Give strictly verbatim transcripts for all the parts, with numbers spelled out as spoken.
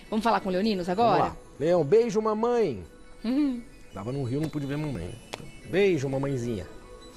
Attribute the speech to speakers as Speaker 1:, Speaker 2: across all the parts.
Speaker 1: Vamos falar com leoninos
Speaker 2: Vamos
Speaker 1: agora?
Speaker 2: lá. Leão, beijo, mamãe.
Speaker 1: Hum.
Speaker 2: Tava no Rio, não pude ver mamãe. Beijo, mamãezinha.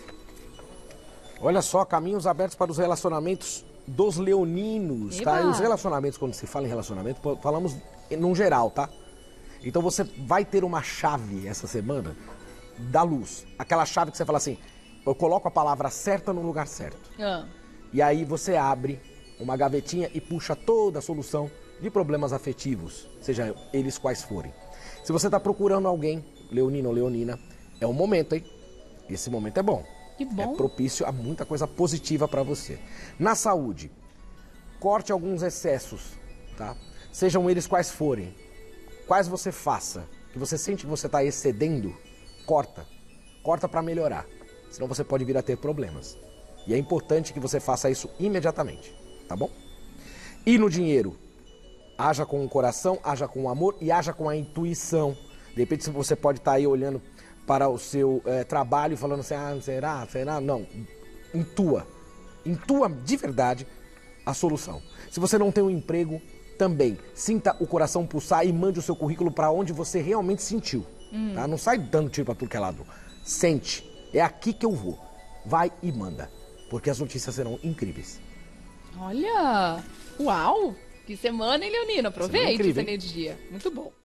Speaker 2: Olha só, caminhos abertos para os relacionamentos dos leoninos, tá? E os relacionamentos, quando se fala em relacionamento, falamos num geral, tá? Então você vai ter uma chave essa semana da luz. Aquela chave que você fala assim, eu coloco a palavra certa no lugar certo.
Speaker 1: Ah.
Speaker 2: E aí você abre uma gavetinha e puxa toda a solução de problemas afetivos, seja eles quais forem. Se você está procurando alguém, leonino ou leonina, é um momento, hein? Esse momento é bom.
Speaker 1: Que bom.
Speaker 2: É propício a muita coisa positiva para você. Na saúde, corte alguns excessos, tá? Sejam eles quais forem. Quais você faça, que você sente que você está excedendo, corta. Corta para melhorar. Senão você pode vir a ter problemas. E é importante que você faça isso imediatamente, tá bom? E no dinheiro, haja com o coração, haja com o amor e haja com a intuição. De repente você pode estar aí olhando para o seu é, trabalho e falando assim, ah, será, será? Não, intua. Intua de verdade a solução. Se você não tem um emprego, também sinta o coração pulsar e mande o seu currículo para onde você realmente sentiu. Hum. Tá? Não sai dando tiro para tudo que é lado. Sente, é aqui que eu vou. Vai e manda, porque as notícias serão incríveis.
Speaker 1: Olha, uau, que semana, hein, Leonino? Aproveite essa energia. Muito bom.